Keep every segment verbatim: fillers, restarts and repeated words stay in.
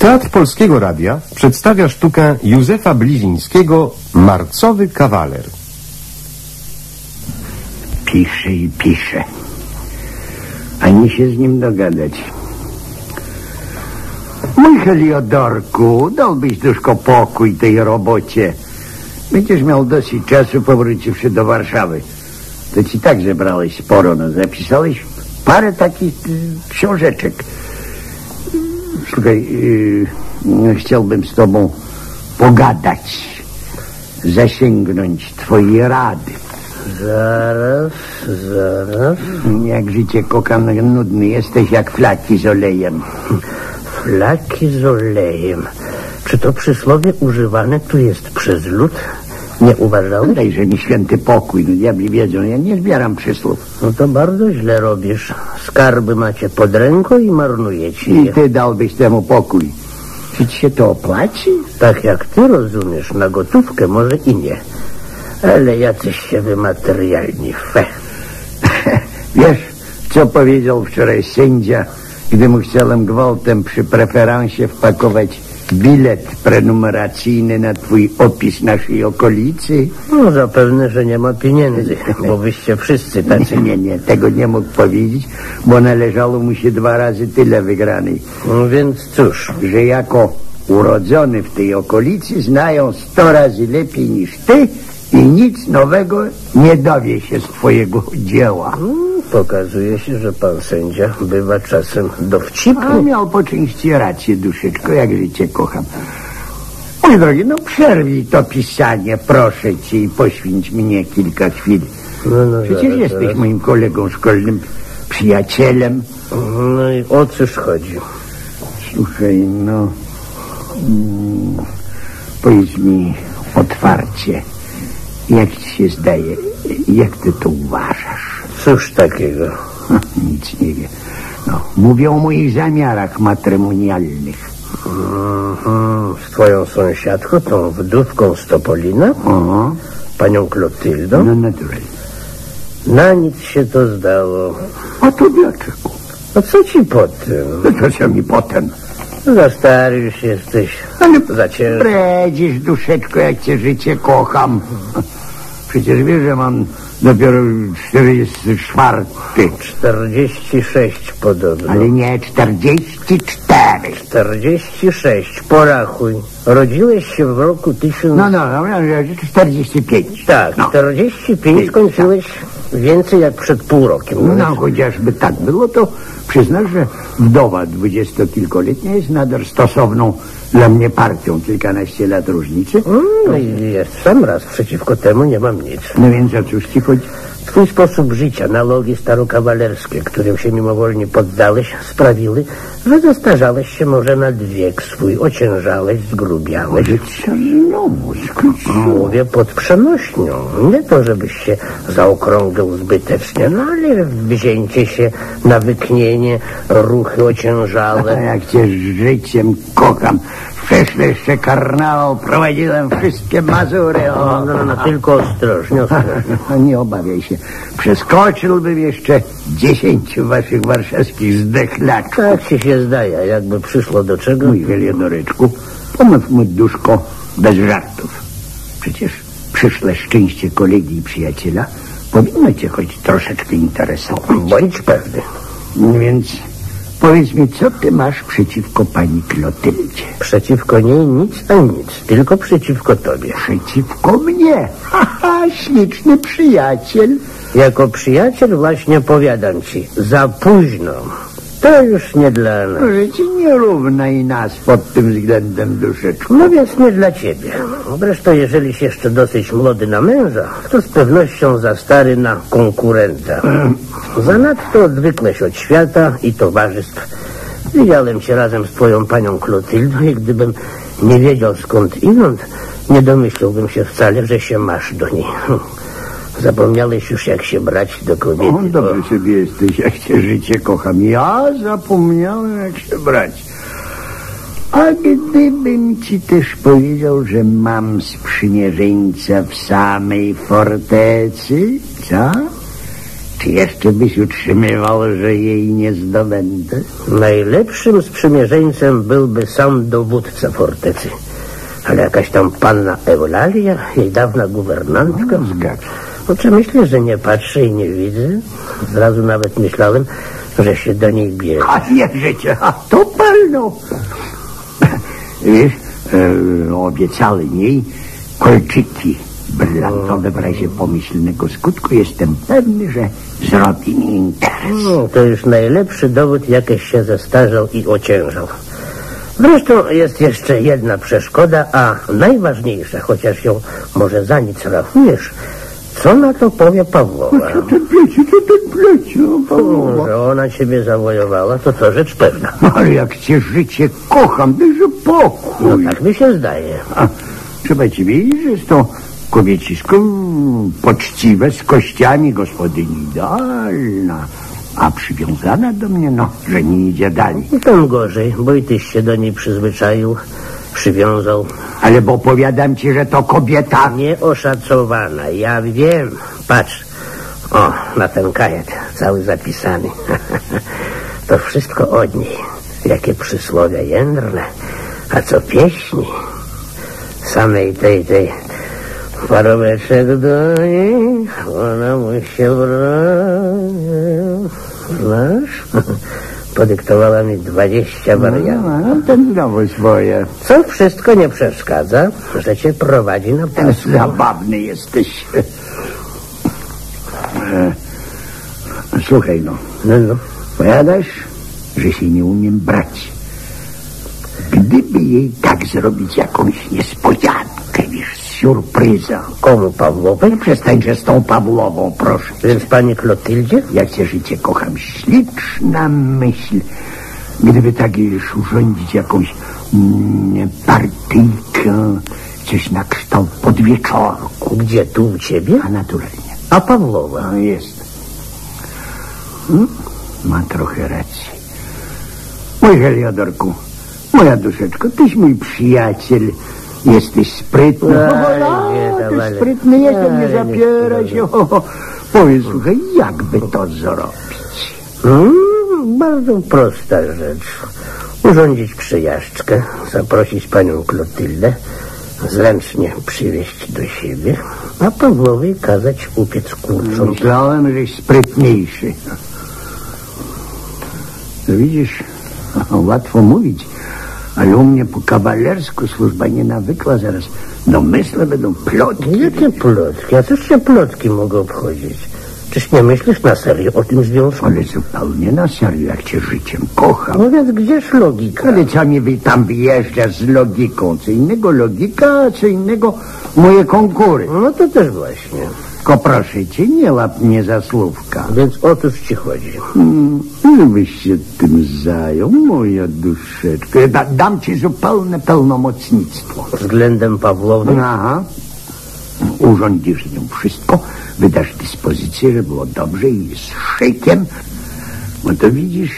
Teatr Polskiego Radia przedstawia sztukę Józefa Blizińskiego Marcowy kawaler. Pisze i pisze, ani się z nim dogadać. Mój Heliodorku, dałbyś duszko pokój tej robocie. Będziesz miał dosyć czasu, powróciwszy do Warszawy. To ci tak zebrałeś sporo, no zapisałeś parę takich y, książeczek. Słuchaj, yy, chciałbym z tobą pogadać, zasięgnąć twojej rady. Zaraz, zaraz. Jak życie kocham, nudny jesteś jak flaki z olejem. Flaki z olejem. Czy to przysłowie używane tu jest przez lud? Nie uważałeś? Dajże mi święty pokój, no diabli wiedzą, ja nie zbieram przysłów. No to bardzo źle robisz. Skarby macie pod ręką i marnujecie je. I ty dałbyś temu pokój. Czy ci się to opłaci? Tak jak ty rozumiesz, na gotówkę może i nie. Ale jacyś się wymaterialni. Fe. Wiesz, co powiedział wczoraj sędzia, gdy mu chciałem gwałtem przy preferansie wpakować bilet prenumeracyjny na twój opis naszej okolicy? No zapewne, że nie ma pieniędzy, bo byście wszyscy tacy. Nie, nie, nie, tego nie mógł powiedzieć, bo należało mu się dwa razy tyle wygranej. No więc cóż, że jako urodzony w tej okolicy znają sto razy lepiej niż ty i nic nowego nie dowie się z twojego dzieła. Hmm, pokazuje się, że pan sędzia bywa czasem dowcipny. A miał po części rację, duszyczko, jak życie kocham. Mój drogi, no przerwij to pisanie, proszę cię, i poświęć mnie kilka chwil. No, no, Przecież zaraz, jesteś zaraz. moim kolegą szkolnym, przyjacielem. No i o cóż chodzi? Słuchaj, no... Mm, powiedz mi otwarcie, jak ci się zdaje, jak ty to uważasz? Cóż takiego? Nic nie wie. No, mówię o moich zamiarach matrymonialnych. Mhm. Z twoją sąsiadką, tą wdówką z Topolina? O, Panią Klotyldą? no naturalnie. Na nic się to zdało. A to dlaczego? A co ci po tym? No to co mi potem? Za stary już jesteś. Ale Za ciężki. bredzisz, duszeczko, jak cię życie kocham. Przecież wiesz, że mam dopiero czterdziesty czwarty. czterdzieści sześć podobno. Ale nie, czterdzieści cztery. czterdzieści sześć, porachuj. Rodziłeś się w roku tysiąc... No, no, no, no czterdzieści pięć. Tak, no. czterdzieści pięć skończyłeś więcej jak przed pół rokiem. No, no chociażby tak było, to przyznasz, że wdowa dwudziestokilkoletnia jest nader stosowną dla mnie partią, kilkanaście lat różnicy. No i jest sam raz, przeciwko temu nie mam nic. No więc o cóż ci chodzi? Twój sposób życia, nalogi starokawalerskie, którym się mimowolnie poddałeś, sprawiły, że zestarzałeś się może nad wiek swój, ociężałeś, zgrubiałeś. Ale co znowu skróciło? Mówię pod przenośnią. Nie to, żebyś się zaokrągał zbytecznie, no ale wzięcie się na wyknienie, ruchy A ociężałe. jak cię życiem kocham. Przeszle jeszcze karnawał, prowadziłem wszystkie Mazury. O. No, no, no, tylko ostrożnie, ostrożnie. No, nie obawiaj się. Przeskoczyłbym jeszcze dziesięciu waszych warszawskich zdechlaków. Tak ci się zdaje, a jakby przyszło do czego... Mój Heliodoreczku, pomów mu duszko bez żartów. Przecież przyszłe szczęście kolegi i przyjaciela powinno cię choć troszeczkę interesować. Bądź pewny. Więc powiedz mi, co ty masz przeciwko pani Klotyldzie? Przeciwko niej nic a nic, tylko przeciwko tobie. Przeciwko mnie. Haha, śliczny przyjaciel. Jako przyjaciel właśnie powiadam ci, za późno. To już nie dla nas. Może ci nie równaj nas pod tym względem, duszeczku. No więc nie dla ciebie. Zresztą jeżeliś jeszcze dosyć młody na męża, to z pewnością za stary na konkurenta. Zanadto odwykłeś od świata i towarzystw. Widziałem cię razem z twoją panią Klotyldą i gdybym nie wiedział skąd inąd, nie domyśliłbym się wcale, że się masz do niej. Zapomniałeś już, jak się brać do kobiety. O, dobry sobie jesteś, jak cię życie kocham. Ja zapomniałem, jak się brać. A gdybym ci też powiedział, że mam sprzymierzeńca w samej fortecy, co? Czy jeszcze byś utrzymywał, że jej nie zdobędę? Najlepszym sprzymierzeńcem byłby sam dowódca fortecy. Ale jakaś tam panna Eulalia, jej dawna guwernantka. No, zgadza. No, czy myślisz, że nie patrzę i nie widzę? Zrazu nawet myślałem, że się do niej bierze. A wierzę cię, a to pewno. Wiesz, e, obiecali jej kolczyki brylantowe w razie pomyślnego skutku. Jestem pewny, że zrobi mi interes. No, to już najlepszy dowód, jakiś się zestarzał i ociężał. Zresztą jest jeszcze jedna przeszkoda, a najważniejsza, chociaż ją może za nic rachujesz. Co na to powie Pawłowa? Co ten plecie, co ten plecie, Pawłowa? Że ona ciebie zawojowała, to to rzecz pewna. Ale jak cię życie kocham, dajże pokój. No tak mi się zdaje. A, trzeba ci wiedzieć, że jest to kobiecisko poczciwe, z kościami, gospodyni idealna, a przywiązana do mnie, no, że nie idzie dalej. I tym gorzej, bo i tyś się do niej przyzwyczaił, przywiązał. Ale bo powiadam ci, że to kobieta... Nieoszacowana, ja wiem. Patrz, o, na ten kajet, cały zapisany. To wszystko od niej. Jakie przysłowia jędrne, a co pieśni. Samej tej, tej... Parobeczek do niej, ona mu się broni. Znasz? Podyktowała mi dwadzieścia wariantów. No, ten znowu swoje. Co wszystko nie przeszkadza, że cię prowadzi na pasmo. Zabawny jesteś. E, słuchaj, no. No, no. Powiadasz, że się nie umiem brać. Gdyby jej tak zrobić jakąś niespodziankę, wiesz, surpryza. Komu Pawłowej? Przestańże z tą Pawłową, proszę. Więc pani Klotyldzie? Ja cię życie kocham. Śliczna myśl. Gdyby tak już urządzić jakąś mm, partyjkę, coś na kształt podwieczorku. Gdzie, tu u ciebie? A naturalnie. A Pawłowa? No jest. Hmm? Ma trochę racji. Mój Heliodorku, moja duszeczko, tyś mój przyjaciel. Jesteś sprytny. Ale, O, nie, ty ale- sprytny jestem, nie ale nie zapieraj się. O, o. Powiedz, słuchaj, jakby to zrobić? Hmm, bardzo prosta rzecz. Urządzić przejażdżkę, zaprosić panią Klotyldę, zręcznie przywieźć do siebie, a Pawłowej kazać upiec kurczą. Myślałem, żeś sprytniejszy. No widzisz, łatwo mówić, ale u mnie po kawalersku służba nie nawykła. Zaraz domysły będą plotki. Jakie plotki? A cóż się plotki mogą obchodzić? Czyż nie myślisz na serio o tym związku? Ale zupełnie na serio, jak cię życiem kocham. No więc gdzież logika? Ale co mi wy tam wyjeżdża z logiką? Co innego logika, a co innego moje konkury. No to też właśnie. Tylko proszę cię, nie łap mnie za słówka. Więc o cóż ci chodzi? Hmm, żebyś się tym zajął, moja duszeczka. Da, dam ci zupełne pełnomocnictwo. Względem Pawłowej? Aha. Urządzisz z nią wszystko, wydasz dyspozycję, że było dobrze i z szykiem. No to widzisz,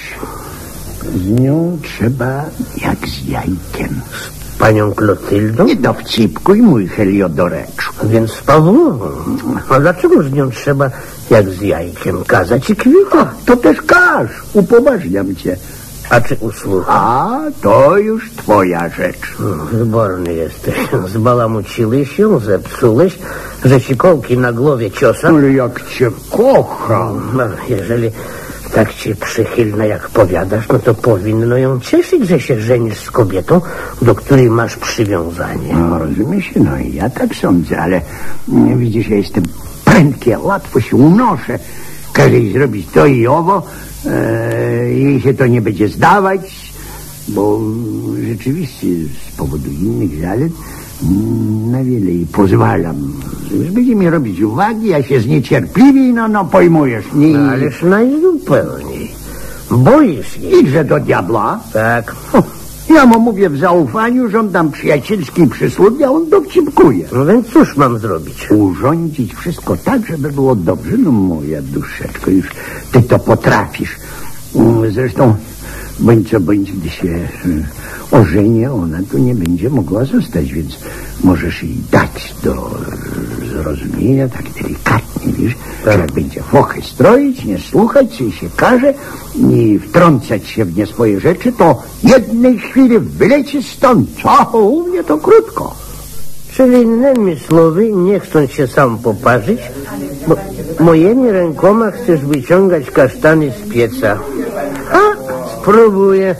z nią trzeba jak z jajkiem. Panią Klotyldą? Nie dowcipkuj, mój Heliodoreczku. Więc z Pawłową. A dlaczego z nią trzeba jak z jajkiem kazać i kwita? To też każ, upoważniam cię. A czy usłucha? A, to już twoja rzecz. Wyborny jesteś. Zbalamuciłeś ją, zepsułeś, że ci kołki na głowie ciosa. Ale jak cię kocham. No, jeżeli tak ci przychylna, jak powiadasz, no to powinno ją cieszyć, że się żenisz z kobietą, do której masz przywiązanie. No, rozumie się, no i ja tak sądzę, ale nie widzisz, ja jestem prędki, ja łatwo się unoszę. Każe jej zrobić to i owo, e, jej się to nie będzie zdawać, bo rzeczywiście z powodu innych zalet mm, na wiele jej pozwalam. Już będzie mi robić uwagi, ja się zniecierpliwi, no, no pojmujesz mnie. No, ależ najzupełniej. Boisz jej. Idźże do diabła. Tak. O, ja mu mówię w zaufaniu, żądam przyjacielskiej przysługi, a on dowcipkuje. No więc cóż mam zrobić? Urządzić wszystko tak, żeby było dobrze. No moja duszeczko, już ty to potrafisz. Zresztą, bądź co bądź, gdy się e, ożenię, ona tu nie będzie mogła zostać, więc możesz jej dać do zrozumieje, tak delikatnie, wiesz, że jak będzie fochy stroić, nie słuchać, co się każe i wtrącać się w nie swoje rzeczy, to jednej chwili wyleci stąd. Co? U mnie to krótko. Czyli innymi słowy, nie chcąc się sam poparzyć, bo moimi rękoma chcesz wyciągać kasztany z pieca. A, spróbuję.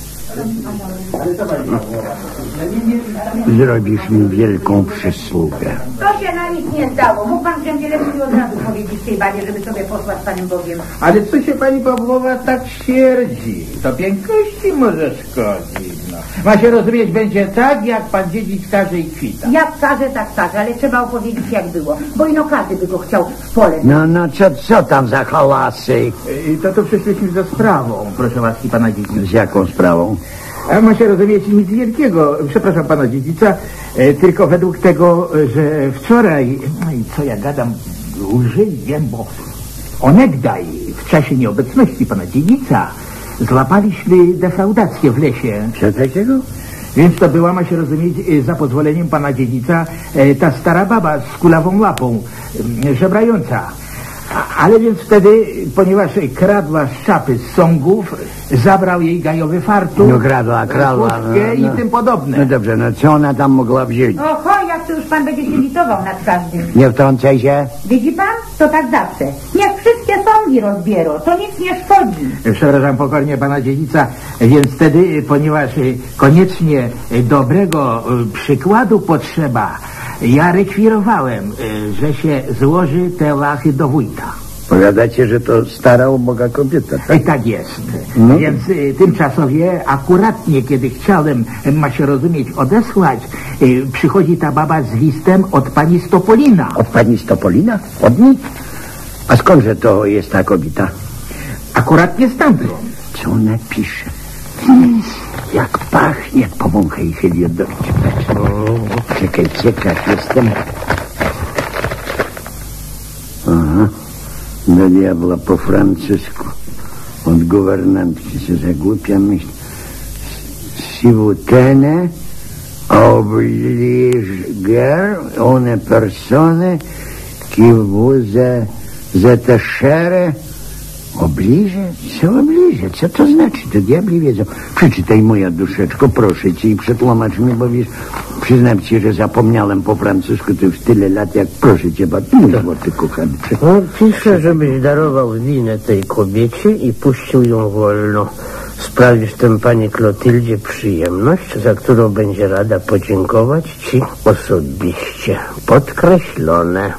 Zrobisz mi wielką przysługę. To się na nic nie zdało. Mógł pan księdzie lepiej od razu powiedzieć tej babie, żeby sobie poszła z panem Bogiem. Ale co się pani Pawłowa tak śmierdzi? To piękności może szkodzić, no. Ma się rozumieć, będzie tak, jak pan dziedzic każe i kwita. Jak każe, tak każe, ale trzeba opowiedzieć, jak było. Bo ino każdy by go chciał w pole. No, no, co, co tam za hałasy? I to tu przyszliśmy ze sprawą, proszę łaski pana dziedzica. Z jaką sprawą? A ma się rozumieć nic wielkiego, przepraszam pana dziedzica, e, tylko według tego, że wczoraj, no i co ja gadam, lżej wiem, bo onegdaj w czasie nieobecności pana dziedzica złapaliśmy defraudację w lesie. Co takiego? Więc to była, ma się rozumieć, e, za pozwoleniem pana dziedzica, e, ta stara baba z kulawą łapą, e, żebrająca. A, ale więc wtedy, ponieważ kradła z szapy z sągów, zabrał jej gajowy fartuch, No kradła, kradła. chustkę No, no. i tym podobne. No dobrze, no co ona tam mogła wziąć? Oho, jak to już pan będzie się litował nad każdym. Nie wtrącaj się. Widzi pan? To tak zawsze. Niech wszystkie sągi rozbierą, to nic nie szkodzi. Przepraszam pokornie pana dziedzica, więc wtedy, ponieważ y, koniecznie y, dobrego y, przykładu potrzeba, ja rekwirowałem, y, że się złoży te lachy do wójta. Powiadacie, że to stara, uboga kobieta, I tak? tak jest. No. Więc y, tymczasowie, akuratnie kiedy chciałem, y, ma się rozumieć, odesłać, y, przychodzi ta baba z listem od pani Stopolina. Od pani Stopolina? Od niej? A skądże to jest ta kobieta? Akuratnie stamtąd. Co ona pisze? Hmm, jak pachnie, powąchaj Heliodorcie. Czekaj, ciekaw jestem. Aha, do diabła po francusku. Od guwernantki się zagłupia myśl. Si vous tenez obligé une personne qui vous est attachée. Obliże? Co obliże? Co to znaczy? To diabli wiedzą. Przeczytaj, moja duszeczko, proszę cię, i przetłumacz mi, bo wiesz, przyznam ci, że zapomniałem po francusku to już tyle lat, jak proszę cię, bardzo mój złoty kochany. No, piszę, żebyś darował winę tej kobiecie i puścił ją wolno. Sprawisz tym pani Klotyldzie przyjemność, za którą będzie rada podziękować ci osobiście. Podkreślone.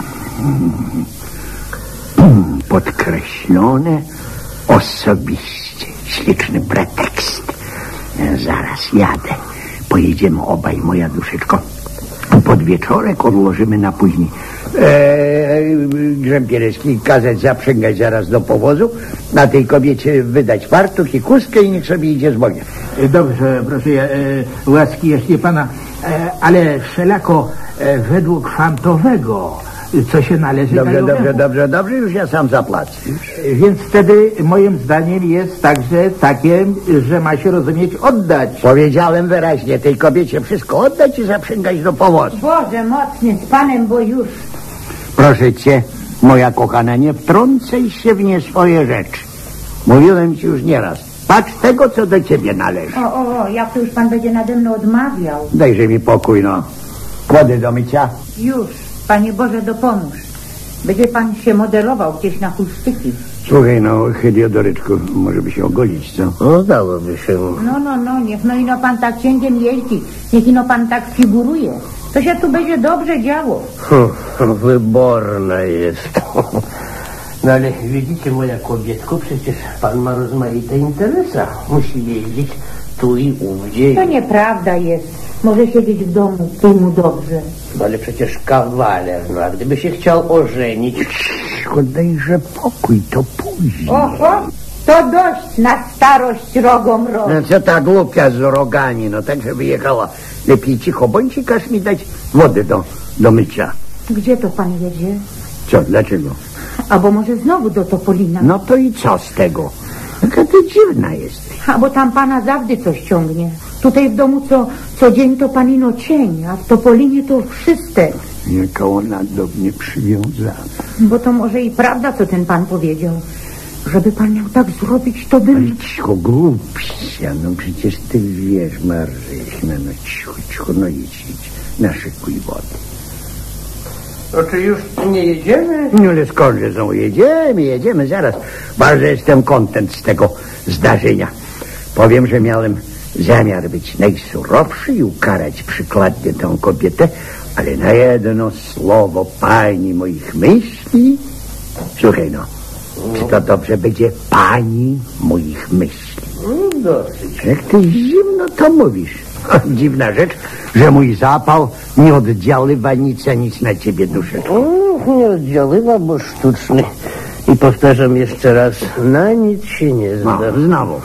Podkreślone osobiście. Śliczny pretekst. Zaraz jadę. Pojedziemy obaj, moja duszeczko. Pod wieczorek odłożymy na później. Eee, Grzępielecki kazać zaprzęgać zaraz do powozu, na tej kobiecie wydać fartuch i chustkę i niech sobie idzie z Bogiem. Dobrze, proszę, e, łaski jeszcze pana, e, ale wszelako e, według fantowego, co się należy Dobrze, gajowemu. dobrze, dobrze, dobrze, już ja sam zapłacę. E, Więc wtedy moim zdaniem jest także takie, że ma się rozumieć oddać. Powiedziałem wyraźnie tej kobiecie wszystko oddać i zaprzęgać do powozu. Boże mocny, z panem, bo już. Proszę cię, moja kochana, nie wtrącaj się w nie swoje rzeczy. Mówiłem ci już nieraz. Patrz tego, co do ciebie należy. O, o, o, jak to już pan będzie nade mną odmawiał. Dajże mi pokój, no. Wody do mycia. Już, Panie Boże, dopomóż. Będzie pan się modelował gdzieś na chustki. Słuchaj, no, Heliodoryczku, może by się ogolić, co? No, dałoby się. No, no, no, niech no ino pan tak księdziem jeździ. Niech ino pan tak figuruje. To się tu będzie dobrze działo. Hm, wyborna jest. No ale widzicie, moja kobietko, przecież pan ma rozmaite interesa. Musi jeździć tu i ówdzie. To nieprawda jest. Może siedzieć w domu, tu mu dobrze. No ale przecież kawaler, no a gdyby się chciał ożenić... Cicho, dajże pokój, to później. Oho, to dość na starość rogom rog. No co ta głupia z rogami, no tak, żeby jechała. Lepiej cicho bądź i każ mi dać wody do, do mycia. Gdzie to pan jedzie? Co, dlaczego? Albo może znowu do Topolina. No to i co z tego? Jaka ty dziwna jesteś. Albo tam pana zawdy coś ciągnie. Tutaj w domu co, co dzień to panino cień, a w Topolinie to wszystek. Jaka ona do mnie przywiązana. Bo to może i prawda, co ten pan powiedział. Żeby pan miał tak zrobić, to bym... Ale cicho, głupsia, no przecież ty wiesz, Marzyśna, no cicho, cicho, no idź, idź, naszykuj wody. No czy już nie jedziemy? No ale skądże znowu jedziemy, jedziemy zaraz. Bardzo jestem kontent z tego zdarzenia. Powiem, że miałem zamiar być najsurowszy i ukarać przykładnie tę kobietę, ale na jedno słowo pani moich myśli... Słuchaj no, czy to dobrze będzie pani moich myśli? No, dosyć. Jak ty zimno to mówisz. Dziwna rzecz, że mój zapał nie oddziaływa nic, a nic na ciebie, duszeczko. O, nie oddziaływa, bo sztuczny. I powtarzam jeszcze raz, na nic się nie zda. No, znowu.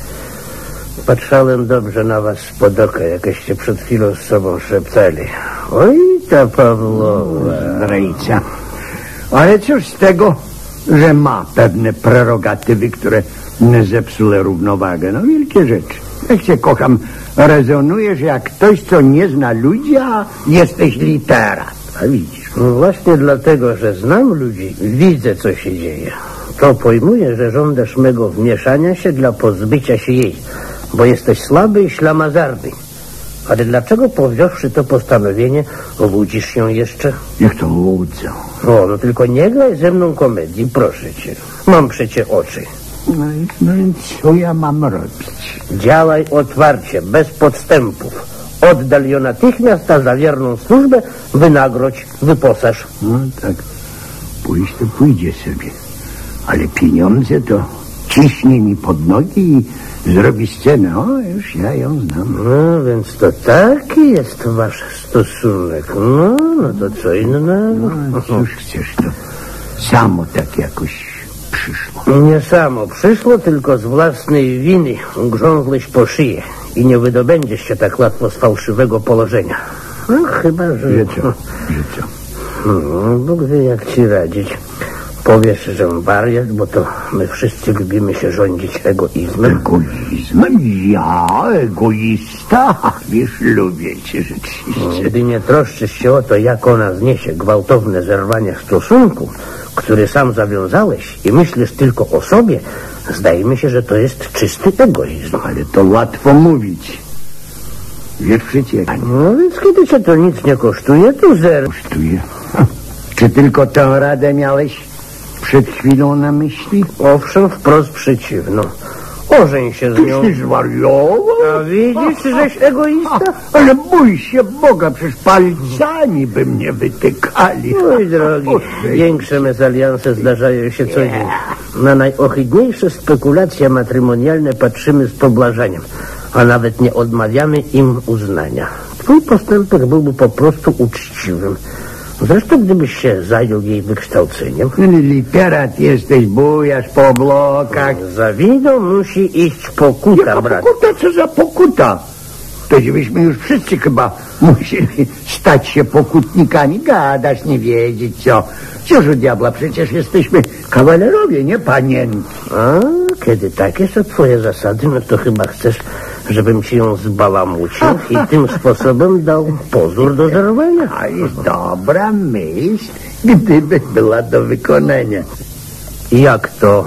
Patrzałem dobrze na was spod oka, jakieście przed chwilą z sobą szeptali. Oj, ta Pawlowa. Zdrajca. Ale cóż z tego, że ma pewne prerogatywy, które zepsuły równowagę. No, wielkie rzeczy. Jak cię kocham, rezonujesz jak ktoś, co nie zna ludzi, a jesteś literat. A widzisz. No właśnie dlatego, że znam ludzi, widzę, co się dzieje. To pojmuję, że żądasz mego wmieszania się dla pozbycia się jej, bo jesteś słaby i ślamazarny. Ale dlaczego, powziąwszy to postanowienie, obudzisz się jeszcze? Niech to łudzą. O, no tylko nie graj ze mną komedii, proszę cię. Mam przecie oczy. No i, no i co ja mam robić? Działaj otwarcie, bez podstępów. Oddal ją natychmiast, a za wierną służbę wynagrodź, wyposaż. No tak, pójść to pójdzie sobie. Ale pieniądze to ciśnie mi pod nogi i zrobi scenę. O, już ja ją znam. No, więc to taki jest wasz stosunek. No, no to co innego. No, cóż chcesz, to samo tak jakoś przyszło. Nie samo przyszło, tylko z własnej winy grzązłeś po szyję i nie wydobędziesz się tak łatwo z fałszywego położenia. No, chyba, że... Że co? Że co? No, Bóg wie, jak ci radzić. Powiesz, że wariat, bo to my wszyscy lubimy się rządzić egoizmem. Egoizmem? Ja? Egoista? Wiesz, lubię cię rzeczywiście. Gdy nie troszczysz się o to, jak ona zniesie gwałtowne zerwanie stosunku, który sam zawiązałeś i myślisz tylko o sobie, zdaje mi się, że to jest czysty egoizm. Ale to łatwo mówić. Wiesz, przeciekanie. No więc kiedy cię to nic nie kosztuje, to zero. Kosztuje. Czy tylko tę radę miałeś przed chwilą na myśli? Owszem, wprost przeciwno. Ożeń się z nią. Tyś zwariował? A widzisz, żeś egoista? Ale bój się Boga, przecież palcami by mnie wytykali. Mój drogi, większe mezalianse zdarzają się co dzień. Na najohydniejsze spekulacje matrymonialne patrzymy z pobłażaniem, a nawet nie odmawiamy im uznania. Twój postępek byłby po prostu uczciwym. Zresztą gdybyś się zajął jej wykształceniem. Literat jesteś, bujasz po blokach. Za winą musi iść pokuta, Jaka brat. pokuta? Co za pokuta? Tośmy byśmy już wszyscy chyba musieli stać się pokutnikami. Gadasz, nie wiedzieć co. Cóż u diabła, przecież jesteśmy kawalerowie, nie panienki. A kiedy takie są twoje zasady, no to chyba chcesz, żebym ci ją zbalamucił i tym sposobem dał pozór do zerwania. A jest dobra myśl, gdyby była do wykonania. Jak to?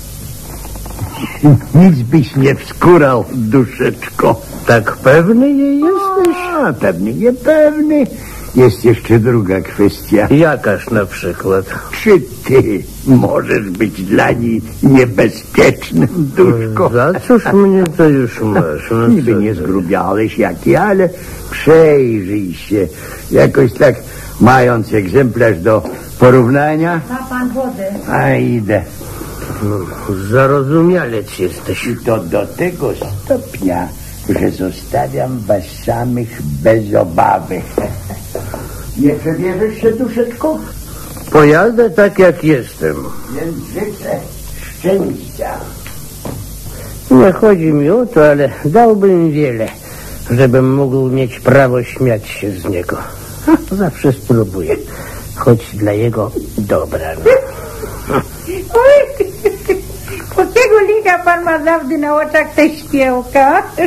Nic byś nie wskórał, duszeczko. Tak pewny jej jesteś? A, pewny, niepewny. Jest jeszcze druga kwestia. Jakaż na przykład? Czy ty możesz być dla niej niebezpiecznym, duszko? Za cóż mnie to już masz? No Niby co nie ty? zgrubiałeś jak ja, ale przejrzyj się. Jakoś tak, mając egzemplarz do porównania. Ma pan wodę? A idę. No, zarozumialec jesteś. I to do tego stopnia, że zostawiam was samych bez obawy. Nie przebierzesz się, duszeczko? Pojadę tak jak jestem. Więc życzę szczęścia. Nie chodzi mi o to, ale dałbym wiele, żebym mógł mieć prawo śmiać się z niego. Ha, zawsze spróbuję, choć dla jego dobra. No. Oj, po tego liga pan ma zawdy na oczach tę śpiełka.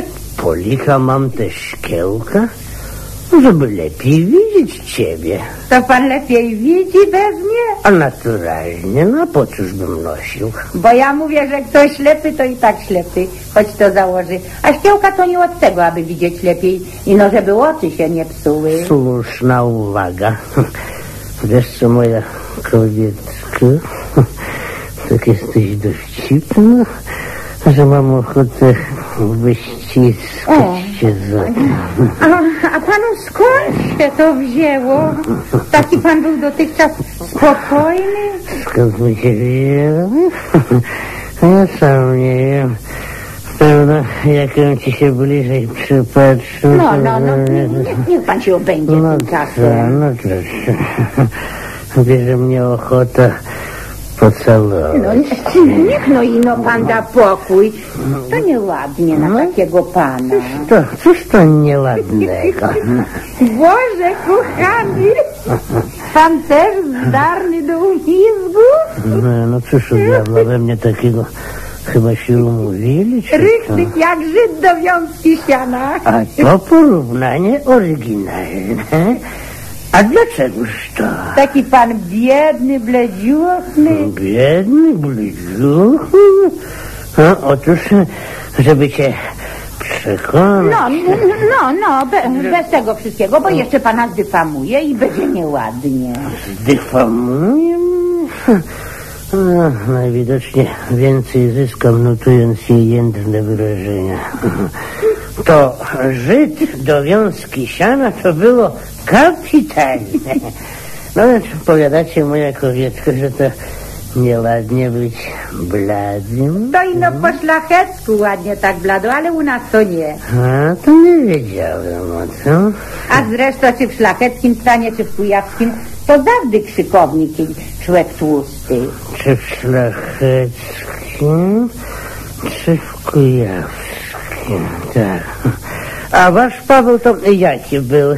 polika mam te szkiełka, żeby lepiej widzieć ciebie. To pan lepiej widzi bez mnie? A naturalnie, no po cóż bym nosił? Bo ja mówię, że kto ślepy, to i tak ślepy, choć to założy. A szkiełka to nie od tego, aby widzieć lepiej, i no żeby oczy się nie psuły. Słuszna uwaga. Wiesz co, moja kobietko, tak jesteś dowcipna, że mam ochotę wyściskać cię za... A, a panu skąd się to wzięło? Taki pan był dotychczas spokojny? Skąd my cię wiemy? Ja sam nie wiem. Prawda, jak ci się bliżej przypatrzę... No, no, no, niech, niech pan się obędzie no, tym czasem. No proszę. Bierze mnie ochota pocałować. No, niech no i no pan da pokój. To nieładnie na takiego pana. To, cóż to nieładnego? Boże, kochany, pan też zdarny do umizgu? No, no cóż, diabła we mnie takiego... Chyba się umówili, czy Rychtyk to? Jak Żyd do wiązki siana. A to porównanie oryginalne. A dlaczegoż to? Taki pan biedny, bledziuchny. Biedny, bledziuchny? No, otóż, żeby cię przekonać... No, no, no, be, bez tego wszystkiego, bo jeszcze pana zdyfamuje i będzie nieładnie. Zdyfamuje? No, najwidoczniej więcej zyskam, notując jej jędrne wyrażenia. To Żyd do wiązki siana to było kapitalne. No więc powiadacie, moja kobietko, że to nieładnie być bladym. To ino po szlachecku ładnie tak blado, ale u nas to nie. A, to nie wiedziałem o tym. A zresztą czy w szlacheckim stanie, czy w kujawskim, to zawdy krzykownik człowiek tłusty. Czy w szlacheckim, czy w kujawskim, tak. A wasz Paweł to jaki był?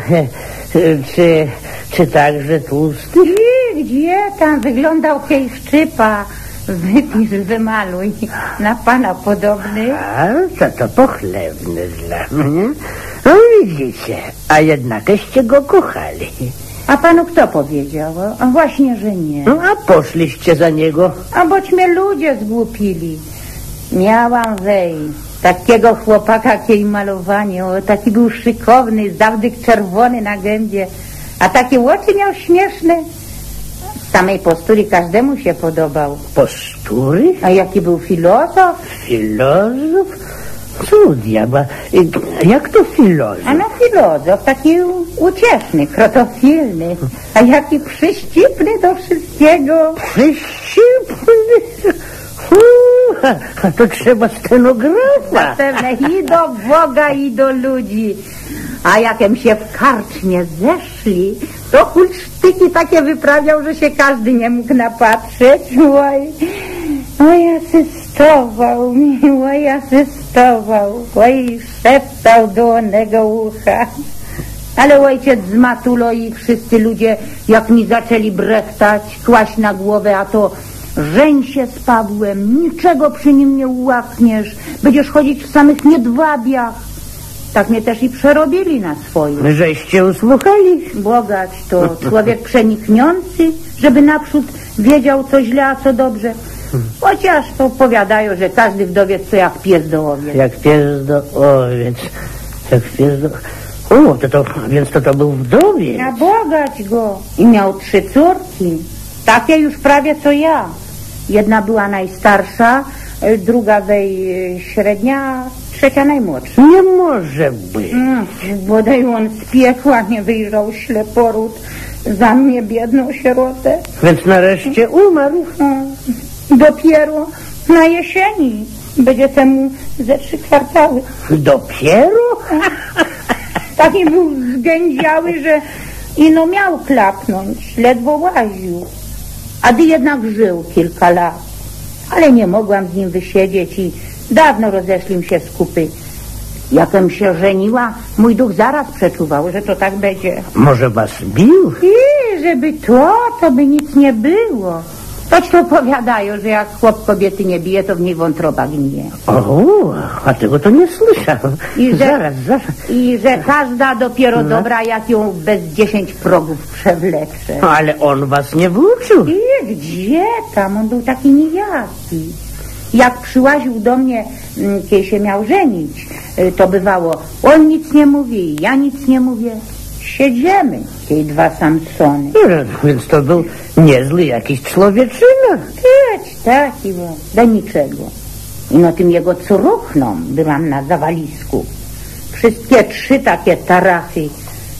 Czy, czy także tłusty? Gdzie, gdzie tam wyglądał kiej szczypa? Wypisz, wymaluj, na pana podobny. A, to to pochlebne dla mnie. No widzicie, a jednakeście go kochali. A panu kto powiedział? A właśnie, że nie. No, a poszliście za niego. A boć mnie ludzie zgłupili. Miałam wej takiego chłopaka, jakiej malowanie. O, taki był szykowny, zawdyk czerwony na gębie. A takie oczy miał śmieszne. Z samej postury każdemu się podobał. Postury? A jaki był filozof? Filozof? Co diabła? Jak to filozof? A no filozof, taki ucieszny, krotofilny. A jaki przyścipny do wszystkiego. Przyścipny? Uuu, to trzeba stenografa. Zapewne i do Boga, i do ludzi. A jakem się w karczmie zeszli, to hulsztyki takie wyprawiał, że się każdy nie mógł napatrzeć. Oj, oj, asystował mi, oj, asystował, oj, szeptał do onego ucha. Ale ojciec z Matulo i wszyscy ludzie, jak mi zaczęli brechtać, kłaść na głowę, a to żeń się z Pawłem, niczego przy nim nie ułakniesz, będziesz chodzić w samych niedwabiach. Tak mnie też i przerobili na swoim. Żeście usłuchali? Bogacz to człowiek przenikniący, żeby naprzód wiedział, co źle, a co dobrze. Chociaż to powiadają, że każdy wdowiec to jak pies do owiec. Jak pies do owiec. Jak pies do... O, to to, więc to to był wdowiec. A bogacz go. I miał trzy córki. Takie już prawie co ja. Jedna była najstarsza, druga wej średnia, trzecia najmłodsza. Nie może być. Mm, bodaj on z piekła nie wyjrzał śleporód za mnie, biedną sierotę. Więc nareszcie umarł. Mm, dopiero na jesieni będzie temu ze trzy kwartały. Dopiero? Taki był zgędziały, że ino miał klapnąć, ledwo łaził. A gdy jednak żył kilka lat. Ale nie mogłam z nim wysiedzieć i dawno rozeszli się z kupy. Jakem się żeniła, mój duch zaraz przeczuwał, że to tak będzie. Może was bił? I żeby to, to by nic nie było. Toć to powiadają, że jak chłop kobiety nie bije, to w niej wątroba gnije. O, a tego to nie słyszałem. I że, zaraz, zaraz. I że każda dopiero no. dobra, jak ją bez dziesięć progów przewlecze. Ale on was nie włóczył. I gdzie tam? On był taki nijaki. Jak przyłaził do mnie, kiedy się miał żenić, to bywało, on nic nie mówi, ja nic nie mówię. Siedzimy, tej dwa Samsony. No, więc to był niezły jakiś człowieczyna. Być taki, bo do niczego. I no tym jego curuchną byłam na zawalisku. Wszystkie trzy takie tarachy,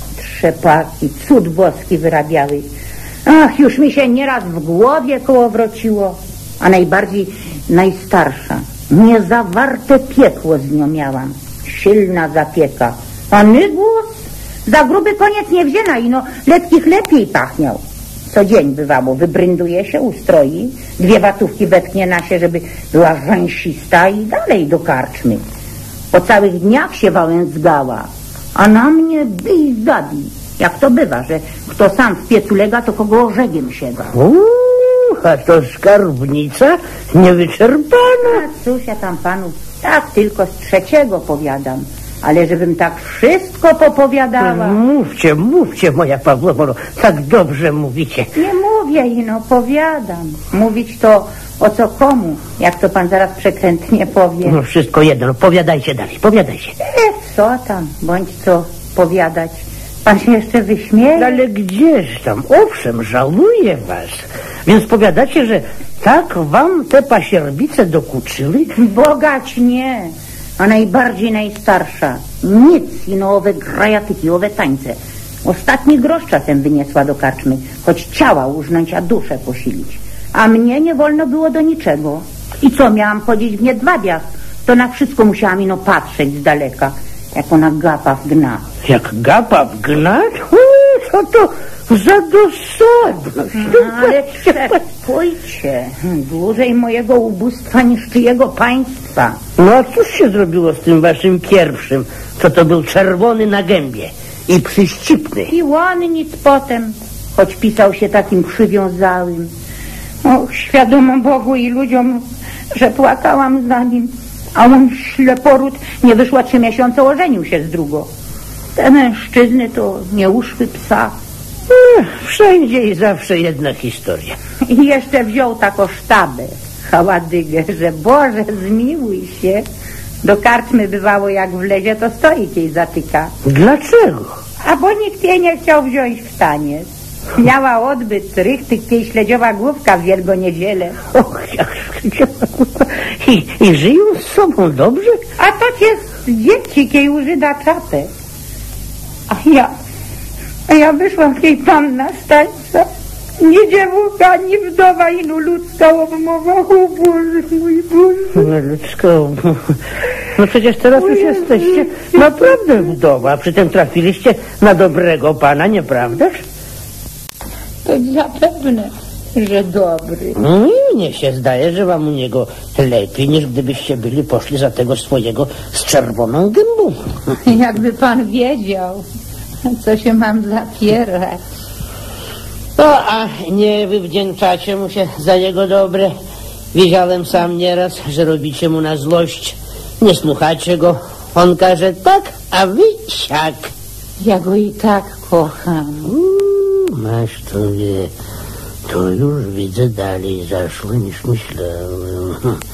trzepaki, cud boski wyrabiały. Ach, już mi się nieraz w głowie kołowrociło. A najbardziej najstarsza. Niezawarte piekło z nią miałam. Silna zapieka. A nygłos? Za gruby koniec nie wzięła i no lekkich lepiej pachniał. Co dzień bywało, wybrynduje się, ustroi, dwie watówki wetknie na się, żeby była rzęsista i dalej do karczmy. Po całych dniach się wałęzgała, a na mnie bij zabij. Jak to bywa, że kto sam w piecu lega, to kogo orzegiem sięga. Uuu, a to skarbnica niewyczerpana. A cóż ja tam panu, tak tylko z trzeciego powiadam. Ale żebym tak wszystko popowiadała. Mówcie, mówcie, moja Pawłowo, tak dobrze mówicie. Nie mówię ino, powiadam. Mówić to o co komu, jak to pan zaraz przekrętnie powie. No wszystko jedno, no, powiadajcie dalej, powiadajcie. E, co tam, bądź co powiadać. Pan się jeszcze wyśmieje? Ale gdzież tam, owszem, żałuję was. Więc powiadacie, że tak wam te pasierbice dokuczyły? Bogać nie. A najbardziej najstarsza. Nic, ino owe grajatyki, owe tańce. Ostatni grosz czasem wyniesła do karczmy, choć ciała użnąć, a duszę posilić. A mnie nie wolno było do niczego. I co, miałam chodzić w niedwabiach? To na wszystko musiałam ino patrzeć z daleka, jak ona gapa w gnat. Jak gapa w gnat? Uuu, co to za dosadność. Ale przepójcie, dłużej mojego ubóstwa niż czyjego państwa. No a cóż się zrobiło z tym waszym pierwszym, co to był czerwony na gębie i przyścipny? I on nic potem, choć pisał się takim przywiązałym. O, świadomo Bogu i ludziom, że płakałam za nim, a on śleporód nie wyszła trzy miesiące, ożenił się z drugą. Te mężczyzny to nie uszły psa. Ech, wszędzie i zawsze jedna historia. I jeszcze wziął taką sztabę, haładygę, że Boże, zmiłuj się. Do karczmy bywało, jak wlezie, to stoi jej zatyka. Dlaczego? A bo nikt jej nie chciał wziąć w taniec. Miała odbyt rychtyk, jej śledziowa główka w Wielgoniedzielę. Och, jak I, I żyją z sobą dobrze? A to jest dzieci, kiej użyda czapę. A ja, a ja wyszłam kiej panna z tańca. Nie dziewucha, ani wdowa, inu ludzka obmowa. O Boże, mój Boże. No ludzka obmowa. No przecież teraz już jesteście naprawdę wdowa. Przy tym trafiliście na dobrego pana, nieprawdaż? To zapewne, że dobry. No i mnie się zdaje, że wam u niego lepiej, niż gdybyście byli poszli za tego swojego z czerwoną gębą. Jakby pan wiedział, co się mam zapierać. No, a nie wywdzięczacie mu się za jego dobre? Widziałem sam nieraz, że robicie mu na złość. Nie słuchacie go. On każe tak, a wy siak. Ja go i tak kocham. Uuu, masz to wie. To już widzę dalej zaszło niż myślałem.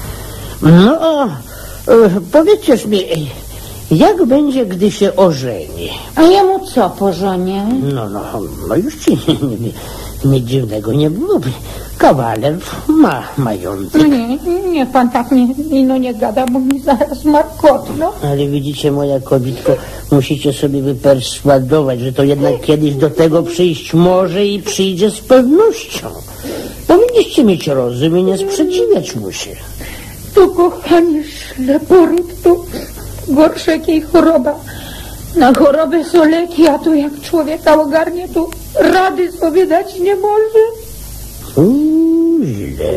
No, e, powiedzcież mi, jak będzie, gdy się ożeni? A jemu co po żonie? No, no, no już ci nic nie dziwnego nie byłoby. Kawaler ma majątek. No nie, nie, pan tak nie, no nie gada, bo mi zaraz markotno. Ale widzicie, moja kobitko, musicie sobie wyperswadować, że to jednak kiedyś do tego przyjść może i przyjdzie z pewnością. Powinniście mieć rozum i nie sprzeciwiać mu się. To kochanie śleporód, to gorsze jakiej choroba. Na chorobę są leki, a tu jak człowieka ogarnie, to rady sobie dać nie może. Uuu, źle.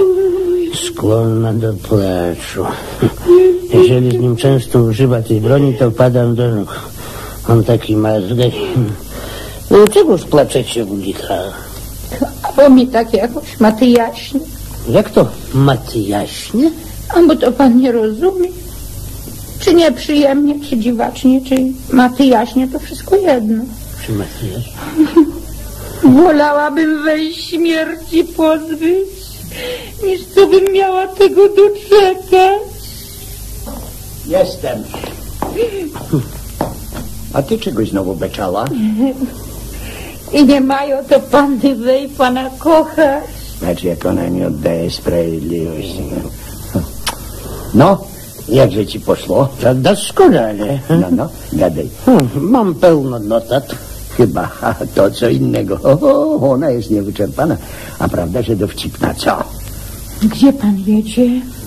Skłonna do płaczu. Jeżeli z nim często używa tej broni, to padam do nóg. On taki mazgaj. Czegoż płaczecie u licha? bo mi tak jakoś matyjaśnie. Jak to matyjaśnie? A bo to pan nie rozumie. Czy nieprzyjemnie, czy dziwacznie, czy matyjaśnie, to wszystko jedno. Czy matyjaśnie? Wolałabym wejść śmierci pozbyć, niż co bym miała tego doczekać. Jestem. A ty czegoś znowu beczała? I nie mają to panny wej pana kochać. Znaczy, jak ona mi oddaje sprawiedliwość. No, jakże ci poszło? Tak doskonale. No, no, gadaj. Hmm, mam pełno notat. Chyba a to co innego. O, ona jest niewyczerpana. A prawda, że dowcipna, co? Gdzie pan jedzie?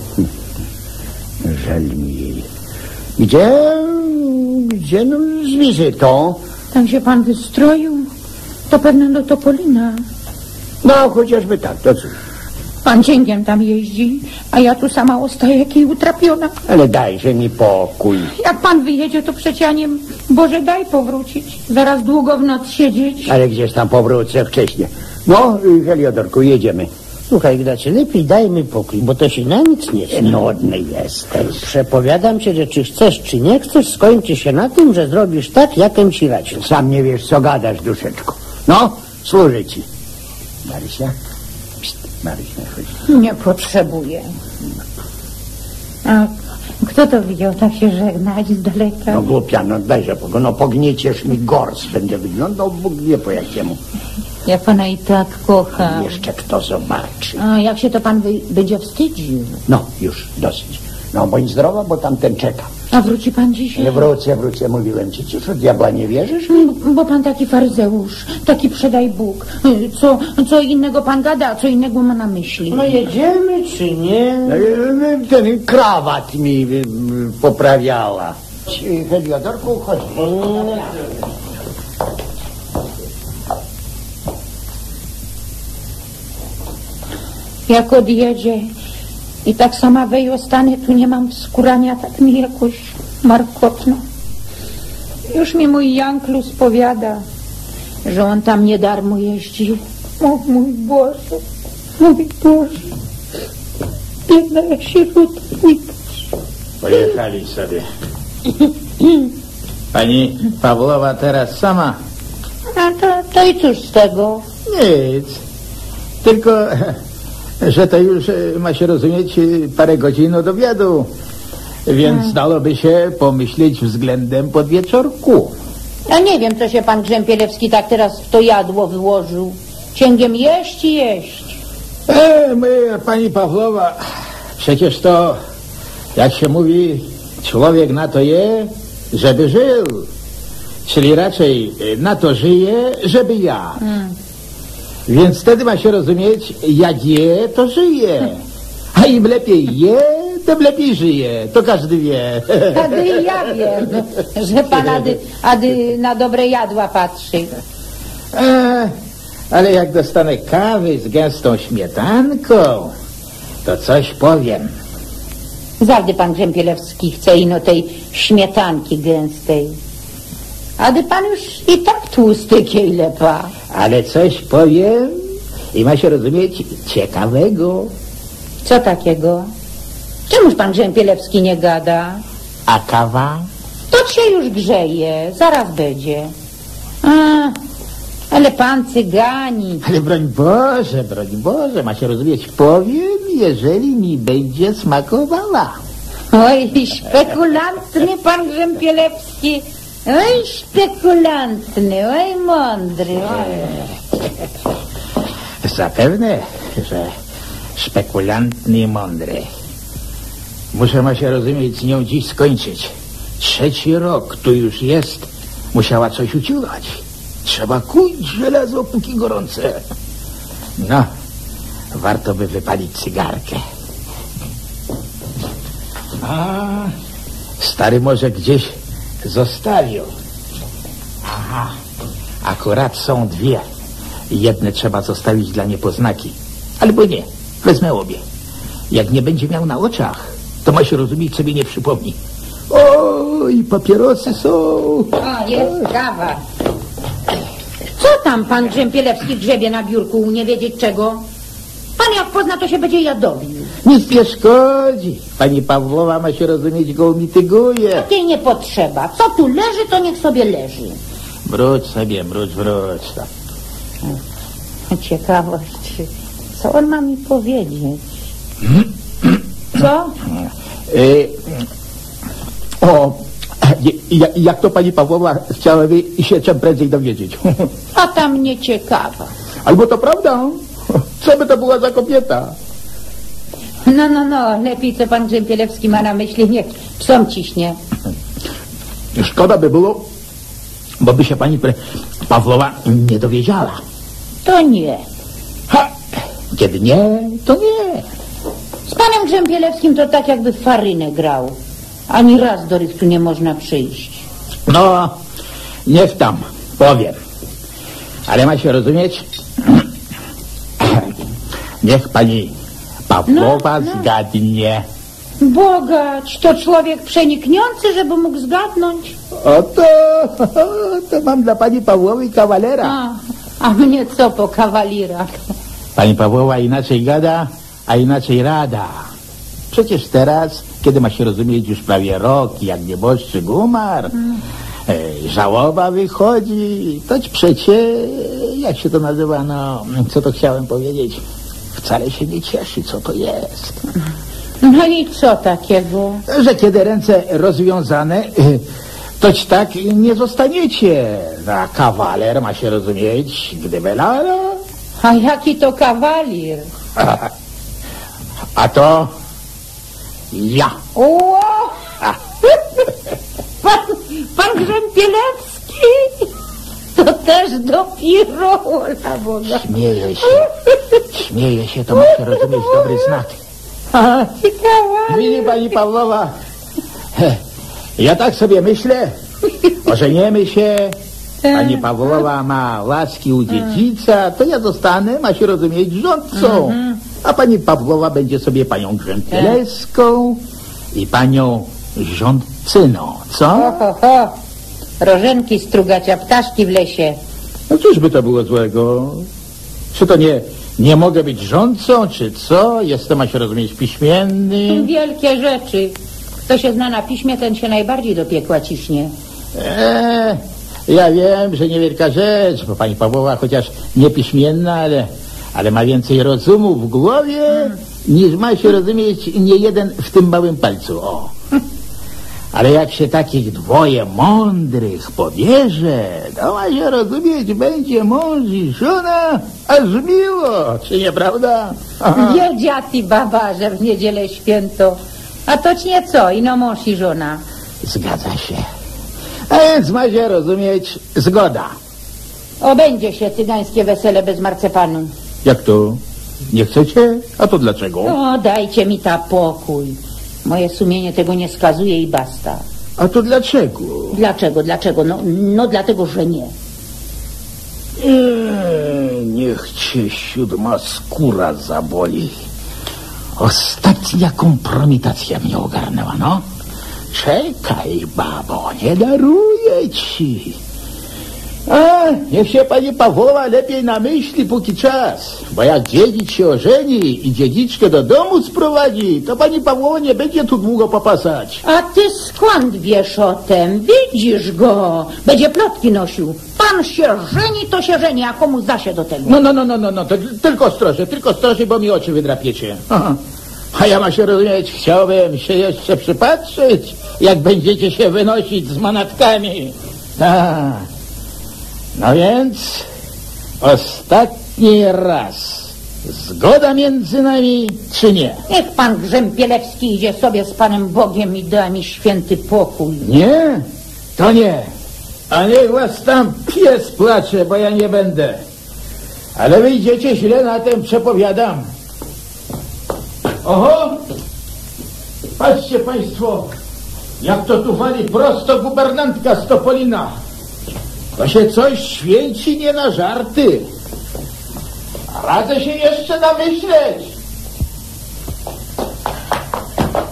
Żal mi jej. Gdzie? Gdzie? No, z wizytą. Tam się pan wystroił? To pewno do Topolina. No, chociażby tak, to cóż. Pan cięgiem tam jeździ, a ja tu sama ostaję jak i utrapiona. Ale dajże mi pokój. Jak pan wyjedzie, to przecie ja nie... Boże, daj powrócić. Zaraz długo w noc siedzieć. Ale gdzieś tam powrócę wcześniej. No, Heliodorku, jedziemy. Słuchaj, Ignacy, lepiej daj mi pokój, bo to się na nic nie zna. Nudny jesteś. Przepowiadam cię, że czy chcesz, czy nie chcesz, skończy się na tym, że zrobisz tak, jakem ci radził. Sam nie wiesz, co gadasz, duszeczko. No, służę ci. Marysia? Psst, Marysia, chodź. Nie potrzebuję. A kto to widział tak się żegnać z daleka? No głupia, no dajże pokój. No pognieciesz mi gors, będę wyglądał, Bóg wie po jakiemu. Ja pana i tak kocham. Jeszcze kto zobaczy. A jak się to pan wy, będzie wstydził? No, już, dosyć. No, bądź zdrowa, bo tamten czeka. A wróci pan dzisiaj? Nie wrócę, wrócę, mówiłem ci. Cóż, od diabła nie wierzysz? Bo, bo pan taki faryzeusz, taki przedaj Bóg. Co, co innego pan gada, a co innego ma na myśli. No jedziemy, czy nie? Ten krawat mi y, y, poprawiała. Heliodorku, chodź. Jak odjedzie i tak sama wej ostanę, tu nie mam wskurania, tak mi jakoś markotno. Już mi mój Janklus powiada, że on tam nie darmo jeździ. O mój Boże, mój Boże, biedna jak sierotka. Pojechali sobie. Pani Pawlowa teraz sama? A to, to i cóż z tego? Nic. Tylko, że to już ma się rozumieć parę godzin od obiadu. Więc hmm. dałoby się pomyśleć względem podwieczorku. Ja nie wiem, co się pan Grzępielewski tak teraz w to jadło wyłożył. Cięgiem jeść i jeść. E, my, pani Pawlowa, przecież to, jak się mówi, człowiek na to je, żeby żył. Czyli raczej na to żyje, żeby ja. Hmm. Więc wtedy ma się rozumieć, jak je, to żyje. A im lepiej je, tym lepiej żyje. To każdy wie. Ady ja wiem, że pan ady, ady na dobre jadła patrzy. E, ale jak dostanę kawy z gęstą śmietanką, to coś powiem. Zawdy pan Grzępielewski chce ino tej śmietanki gęstej. Ady pan już i tak tłusty kiejlepa. Ale coś powiem i ma się rozumieć ciekawego. Co takiego? Czemuż pan Grzępielewski nie gada? A kawa? To się już grzeje, zaraz będzie. A, ale pan cygani. Ale broń Boże, broń Boże, ma się rozumieć, powiem, jeżeli mi będzie smakowała. Oj, spekulantny pan Grzępielewski. Oj, spekulantny, oj, mądry. Oj. Zapewne, że spekulantny i mądry. Muszę ma się rozumieć z nią dziś skończyć. Trzeci rok tu już jest. Musiała coś uciulać. Trzeba kuć żelazo, póki gorące. No, warto by wypalić cygarkę. A, stary może gdzieś zostawił. Aha, akurat są dwie. Jedne trzeba zostawić dla niepoznaki. Albo nie, wezmę obie. Jak nie będzie miał na oczach, to ma się rozumieć, sobie nie przypomni. O, i papierosy są. O, jest kawa. Co tam pan Grzępielewski grzebie na biurku, nie wiedzieć czego? Pan jak pozna, to się będzie jadowił. Nic nie szkodzi. Pani Pawłowa, ma się rozumieć, go umityguje. Takiej nie potrzeba. Co tu leży, to niech sobie leży. Wróć sobie, wróć, wróć. Ciekawość, co on ma mi powiedzieć? Co? Y, o, jak, jak to pani Pawłowa chciałaby się czym prędzej dowiedzieć? A tam nie ciekawa. Albo to prawda? Co by to była za kobieta? No, no, no, lepiej co pan Grzępielewski ma na myśli, niech psom ciśnie. Szkoda by było, bo by się pani Pawłowa nie dowiedziała. To nie. Ha! Kiedy nie, to nie. Z panem Grzępielewskim to tak jakby w farynę grał. Ani raz do rychtu nie można przyjść. No, niech tam, powiem. Ale ma się rozumieć, niech pani Pawłowa no, no. zgadnie. Bogać, to człowiek przenikniący, żeby mógł zgadnąć. Oto, to mam dla pani Pawłowej kawalera. A, a mnie co po kawalirach? Pani Pawłowa inaczej gada, a inaczej rada. Przecież teraz, kiedy ma się rozumieć już prawie rok, jak nieboszczyk umarł, hmm. e, żałoba wychodzi, toć przecie, jak się to nazywa, no, co to chciałem powiedzieć, wcale się nie cieszy, co to jest. No i co takiego? Że kiedy ręce rozwiązane, toć tak nie zostaniecie. A kawaler ma się rozumieć, gdyby lala. A jaki to kawalir? A, a to ja. O! Pan, pan Grzępielewski? To też dopiero, na Boga. Śmieje się. Śmieje się, to ma się rozumieć dobry znak. A, ciekawa. Widzi pani Pawłowa, ja tak sobie myślę, ożeniemy się, pani Pawłowa ma łaski u dziedzica, to ja zostanę, ma się rozumieć, rządcą. A pani Pawłowa będzie sobie panią Grzępielewską i panią rządcyną, co? Ho, ho, ho. Rożenki strugać, a ptaszki w lesie. No cóż by to było złego? Czy to nie, nie mogę być rządcą, czy co? Jestem, ma się rozumieć, piśmienny. Wielkie rzeczy. Kto się zna na piśmie, ten się najbardziej do piekła ciśnie. Eee, ja wiem, że niewielka rzecz, bo pani Pawłowa chociaż niepiśmienna, ale, ale ma więcej rozumu w głowie, hmm. niż ma się rozumieć nie jeden w tym małym palcu. O. Ale jak się takich dwoje mądrych pobierze, to ma się rozumieć, będzie mąż i żona, aż miło, czy nieprawda? Wie dziad i baba, że w niedzielę święto. A tocznie co, ino mąż i żona. Zgadza się. A więc ma się rozumieć zgoda. Obędzie się cygańskie wesele bez marcepanu. Jak to? Nie chcecie? A to dlaczego? No, dajcie mi ta pokój. Moje sumienie tego nie skazuje i basta. A to dlaczego? Dlaczego, dlaczego? No, no dlatego, że nie. Eee, niech cię siódma skóra zaboli. Ostatnia kompromitacja mnie ogarnęła, no. Czekaj, babo, nie daruję ci. A, niech się pani Pawłowa lepiej namyśli, póki czas. Bo jak dziedzic się ożeni i dziedziczkę do domu sprowadzi, to pani Pawłowa nie będzie tu długo popasać. A ty skąd wiesz o tym? Widzisz go. Będzie plotki nosił. Pan się żeni, to się żeni, a komu zda się do tego? No, no, no, no, no, no to tylko ostrożnie, tylko ostrożnie, bo mi oczy wydrapiecie. Aha. A ja ma się rozumieć, chciałbym się jeszcze przypatrzyć, jak będziecie się wynosić z manatkami. Tak. No więc ostatni raz. Zgoda między nami, czy nie? Niech pan Grzępielewski idzie sobie z panem Bogiem i da mi święty pokój. Nie? To nie. A niech was tam pies placze, bo ja nie będę. Ale wyjdziecie źle na tym, przepowiadam. Oho! Patrzcie państwo, jak to tu wali prosto gubernancka z Topolina. To się coś święci nie na żarty. Radzę się jeszcze namyśleć.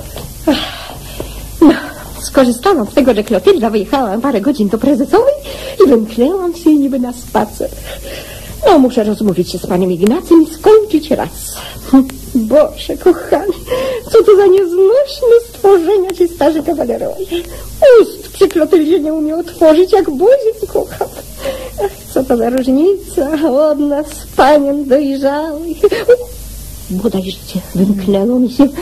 No, skorzystałam z tego, że Klotylda wyjechała parę godzin do prezesowej i wymknęłam się niby na spacer. No, muszę rozmówić się z panem Ignacym i skończyć raz. Boże, kochany, co to za nieznośne stworzenia ci starzy kawalerowie. Ust przykloty się nie umie otworzyć, jak buzi, kocham. Ach, co to za różnica od nas, panien dojrzałych. Bodajże cię wymknęło mi się.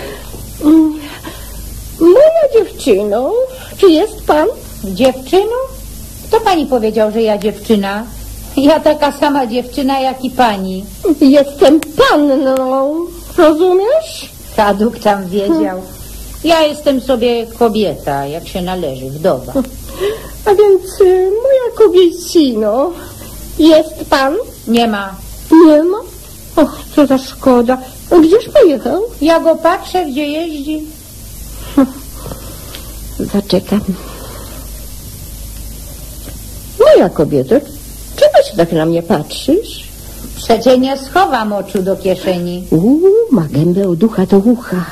Moja dziewczyno, czy jest pan? Dziewczyną? Kto pani powiedział, że ja dziewczyna? Ja taka sama dziewczyna, jak i pani. Jestem panną, rozumiesz? Kaduk tam wiedział. Ja jestem sobie kobieta, jak się należy, wdowa. A więc y, moja kobiecino, jest pan? Nie ma. Nie ma? Och, co za szkoda. A gdzież pojechał? Ja go patrzę, gdzie jeździ. Zaczekam. Moja kobieto, czego się tak na mnie patrzysz? Przecie nie schowam oczu do kieszeni. Uuu, ma gębę od ucha do ucha.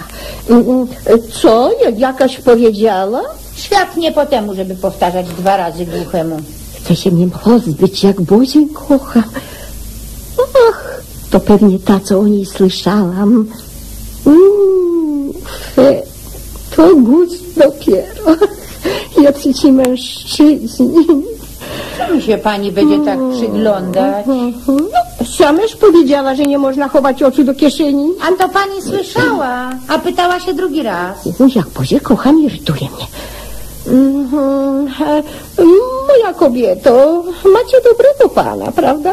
Co? Jak jakaś powiedziała? Świat nie po temu, żeby powtarzać dwa razy głuchemu. Chce się mnie pozbyć, jak Bozię kocha. Ach, to pewnie ta, co o niej słyszałam. Mm, fe, to gust dopiero. Jacy ci mężczyźni. Czemu się pani będzie tak przyglądać? No, samaż powiedziała, że nie można chować oczu do kieszeni. A to pani słyszała, a pytała się drugi raz. No, jak Boże, kocham, irytuje mnie. Mm, e, moja kobieto, macie dobrego pana, prawda?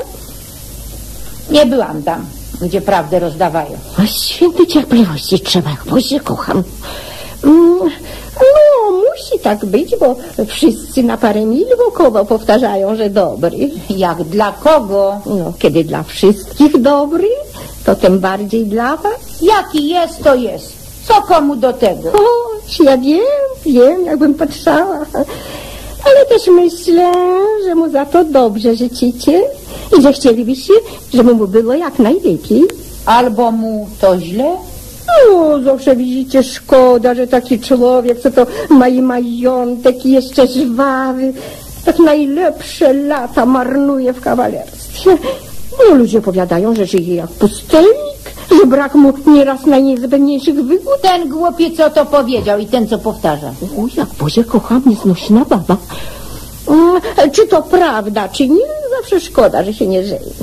Nie byłam tam, gdzie prawdę rozdawają. O, święty cierpliwości trzeba, jak Boże, kocham. Mm, no, musi tak być, bo wszyscy na parę mil wokoło powtarzają, że dobry. Jak dla kogo? No, kiedy dla wszystkich dobry, to tym bardziej dla was. Jaki jest, to jest. Co komu do tego? O, ja wiem, wiem, jakbym patrzała. Ale też myślę, że mu za to dobrze życzycie i że chcielibyście, żeby mu było jak najlepiej. Albo mu to źle? No, zawsze widzicie, szkoda, że taki człowiek, co to ma i majątek i jeszcze żwawy, tak najlepsze lata marnuje w kawalerstwie. No, ludzie powiadają, że żyje jak pustelnik, że brak mu nieraz najniezbędniejszych wygód. Ten głupiec, co to powiedział i ten, co powtarza. O, jak Boże, kocham, nieznośna baba. Um, czy to prawda, czy nie? Zawsze szkoda, że się nie żeni.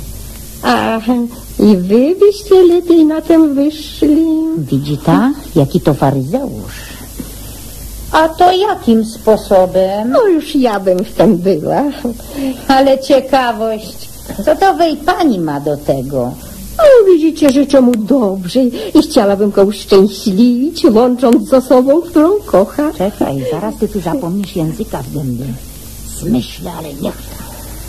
A i wy byście lepiej na tym wyszli. Widzi ta? Jaki to faryzeusz. A to jakim sposobem? No już ja bym w tym była. Ale ciekawość, co to wej pani ma do tego? No widzicie, życzę mu dobrze i chciałabym go uszczęśliwić, łącząc z osobą, którą kocha. Czekaj, zaraz ty tu zapomnisz języka w gębie. Zmyślę, ale niech to.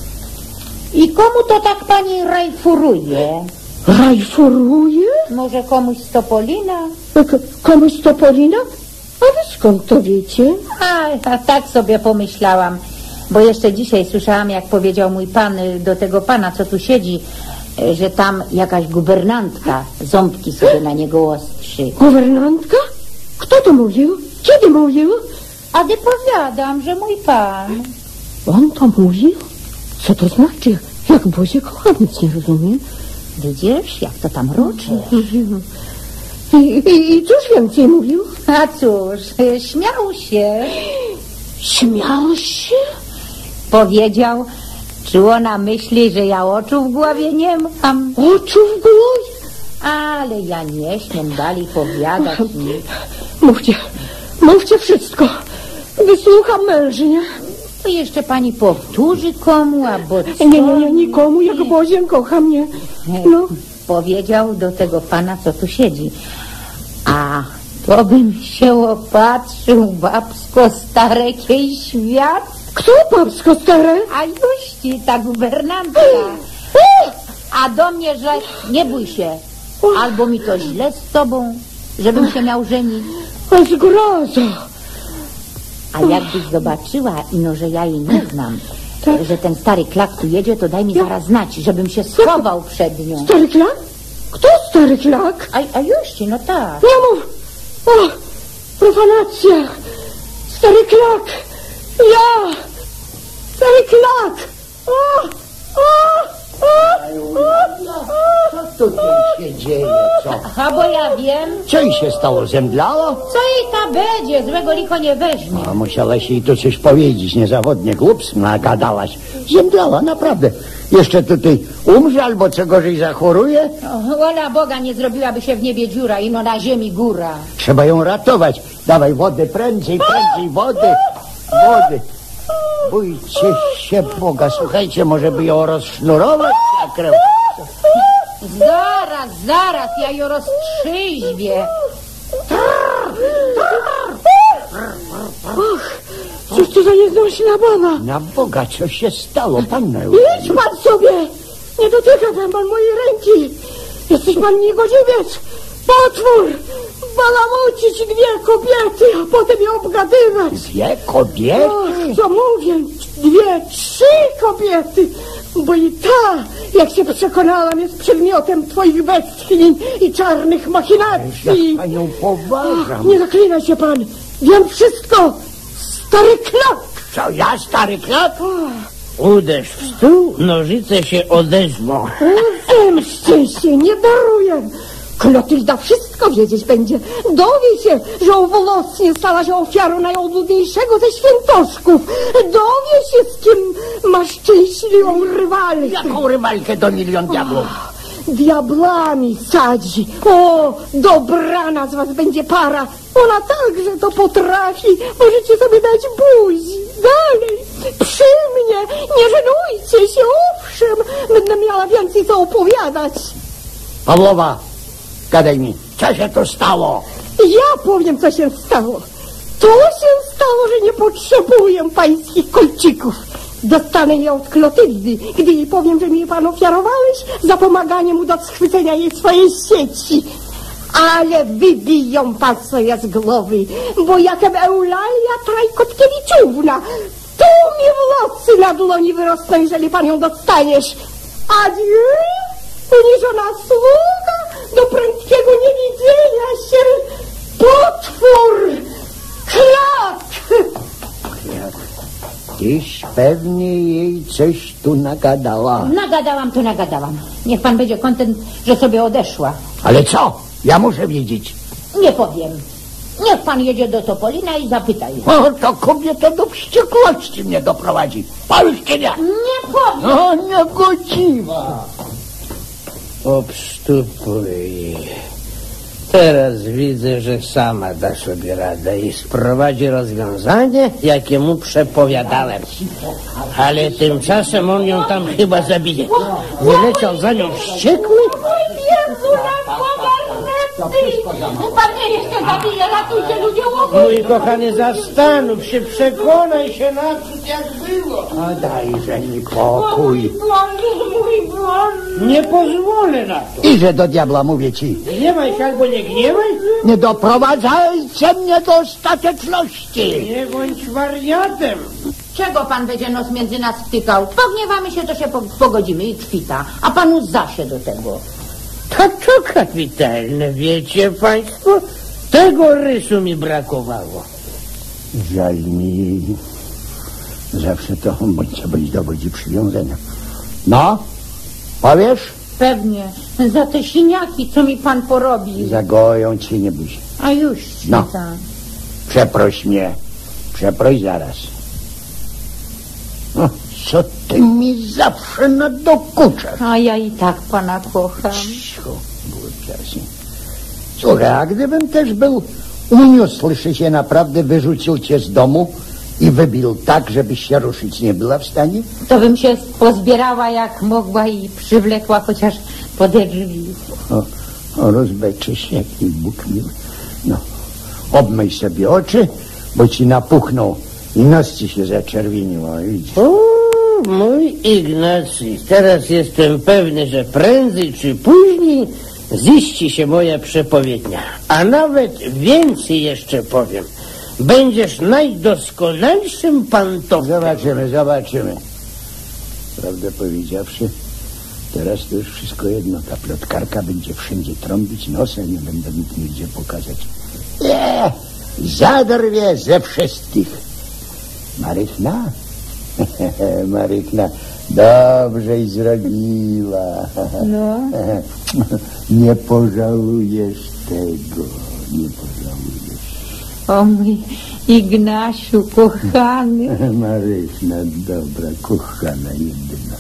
I komu to tak pani rajfuruje? Rajfuruje? Może komuś z Topolina? K komuś z Topolina? A wy skąd to wiecie? A, a tak sobie pomyślałam, bo jeszcze dzisiaj słyszałam, jak powiedział mój pan do tego pana, co tu siedzi, że tam jakaś guwernantka ząbki sobie na niego ostrzy. Guwernantka? Kto to mówił? Kiedy mówił? A ty powiadam, że mój pan. On to mówił? Co to znaczy? Jak Boże, kocham, nic nie rozumiem. Widzisz, jak to tam ruczy? I, i, I cóż więcej mówił? A cóż, śmiał się. Śmiał się? Powiedział, czuło na myśli, że ja oczu w głowie nie mam. Oczu w głowie? Ale ja nie śmiem dalej powiadać nic. Mówcie, mówcie wszystko. Wysłucham mężnie. To jeszcze pani powtórzy komu, albo co? Nie, nie, nie, nikomu, jak Boże, kocha mnie. No. Powiedział do tego pana, co tu siedzi. A to bym się opatrzył, babsko starekiej świat. Kto babsko stare? A juści, ta guwernantka. A do mnie, że nie bój się, albo mi to źle z tobą, żebym się miał żenić. A zgroza. A jakbyś zobaczyła, ino, że ja jej nie znam, tak, że ten stary klak tu jedzie, to daj mi ja? zaraz znać, żebym się schował przed nią. Stary klak? Kto stary klak? A, a juści, no tak. Nie mów. O, profanacja. Stary klak. Ja. Stary klak. tutaj się dzieje, co? A bo ja wiem. Co jej się stało, zemdlała? Co jej ta będzie? Złego licho nie weźmie. A musiałaś jej to coś powiedzieć, niezawodnie głups nagadałaś. Zemdlała, naprawdę. Jeszcze tutaj umrze albo co gorzej zachoruje? O, wola Boga, nie zrobiłaby się w niebie dziura, ino na ziemi góra. Trzeba ją ratować. Dawaj wody, prędzej, prędzej, wody, wody. Bójcie się Boga, słuchajcie, może by ją rozsznurować na krew. Zaraz, zaraz, ja ją roztrzyźwię. Och, cóż to za nieznośna baba. Na Boga, co się stało, panna? Idź pan sobie! Nie dotyka pan, pan mojej ręki! Jesteś pan niegodziwiec! Potwór! Balamucić dwie kobiety, a potem je obgadywać! Dwie kobiety? Och, co mówię? Dwie, trzy kobiety! Bo i ta, jak się przekonałam, jest przedmiotem twoich westchnień i czarnych machinacji! Ja panią poważam. Och, nie zaklinaj się pan! Wiem wszystko! Stary klap! Co, ja stary klap? Uderz w stół, nożyce się odezwą. Zemście się, nie daruję! Klotylda wszystko wiedzieć będzie. Dowie się, że owolosnie stała się ofiarą najobłudniejszego ze świętoszków. Dowie się, z kim ma szczęśliwą rywalkę. Jaką rywalkę do milion diabłów? Diabłami sadzi. O, dobrana z was będzie para. Ona także to potrafi. Możecie sobie dać buzi. Dalej, przy mnie. Nie żenujcie się, owszem. Będę miała więcej co opowiadać. Pawłowa, gadaj mi, co się to stało? Ja powiem, co się stało. To się stało, że nie potrzebuję pańskich kolcików. Dostanę je od Klotyldy, gdy jej powiem, że mi pan ofiarowałeś za pomaganie mu do schwycenia jej swojej sieci. Ale wybiją pan sobie z głowy, bo jakem Eulalia Trajkotkiewiczówna, tu mi włosy na dłoni wyrosną, jeżeli pan ją dostaniesz. Adieu, uniżona sługa, do prędkiego niewidzenia się, potwór, klak. Tyś pewnie jej coś tu nagadała. Nagadałam, to nagadałam. Niech pan będzie kontent, że sobie odeszła. Ale co? Ja muszę wiedzieć. Nie powiem. Niech pan jedzie do Topolina i zapytaj. O, to kobieta do wściekłości mnie doprowadzi. Polszczynia! Nie powiem. O, niegodziwa. Obsztupuj. Teraz widzę, że sama da sobie radę i sprowadzi rozwiązanie, jakie mu przepowiadałem. Ale tymczasem on ją tam chyba zabije. Nie leciał za nią wściekły? Jezu, na Boga, pan mnie jeszcze zabije, ratujcie ludzie łobu. Mój kochany, zastanów się, przekonaj się naprzód, jak było. A dajże mi pokój. Boże, mój Boże. Nie pozwolę na to. Iże do diabła, mówię ci. Gniewaj się albo nie gniewaj. Nie doprowadzajcie mnie do ostateczności. Nie bądź wariatem. Czego pan będzie nos między nas wtykał? Pogniewamy się, to się pogodzimy i kwita. A panu zda się do tego. To to kapitalne, wiecie państwo? Tego rysu mi brakowało. Żal mi. Zawsze to bądź bądź dowodzi przywiązania. No, powiesz? Pewnie. Za te siniaki, co mi pan porobił. Zagoją cię, nie bój się. A już, No. świta. Przeproś mnie. Przeproś zaraz. O, co ty mi zawsze nadokuczasz? A ja i tak pana kocham. Cicho, głupiasi. Słuchaj, a gdybym też był uniósłszy się, naprawdę wyrzucił cię z domu i wybił tak, żebyś się ruszyć nie była w stanie? To bym się pozbierała jak mogła i przywlekła chociaż pode drzwi. O, o rozbeczy się, jaki Bóg miły. No, obmyj sobie oczy, bo ci napuchną i nos ci się zaczerwienił. O, widzisz. O, mój Ignacy, teraz jestem pewny, że prędzej czy później ziści się moja przepowiednia. A nawet więcej jeszcze powiem. Będziesz najdoskonalszym pantoflem. Zobaczymy, zobaczymy. Prawdę powiedziawszy, teraz to już wszystko jedno. Ta plotkarka będzie wszędzie trąbić nosem, nie będę nikt nigdzie pokazać. Nie, zadrwie ze wszystkich. Marychna, Marychna dobrześ zrobiła. No. Nie pożałujesz tego, nie pożałujesz. O mój Ignasiu, kochany. Marychna dobra, kochana jedyna.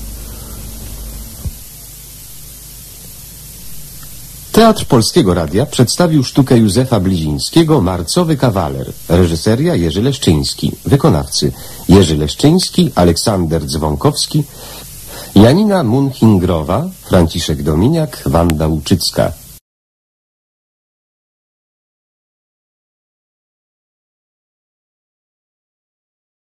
Teatr Polskiego Radia przedstawił sztukę Józefa Blizińskiego Marcowy kawaler. Reżyseria Jerzy Leszczyński. Wykonawcy Jerzy Leszczyński, Aleksander Dzwonkowski, Janina Munhingrowa, Franciszek Dominiak, Wanda Łuczycka.